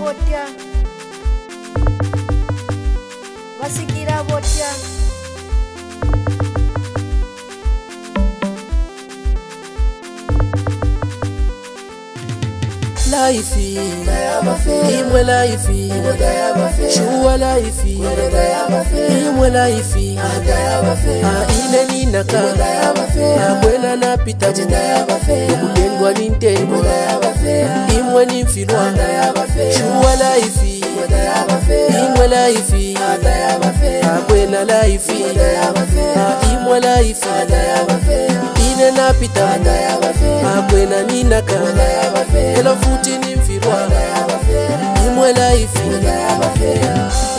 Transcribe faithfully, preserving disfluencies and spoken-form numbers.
botya basikira botya laifi imwe laifi shuwa laifi imwe laifi ine ninaka akwena napita okutendwa nintendwa imwe ninfilwa shuwa laifi imwe laifi akwena laifi imwe laifi ine napita akwena ninaka ela futi nimfirwa imwe laifi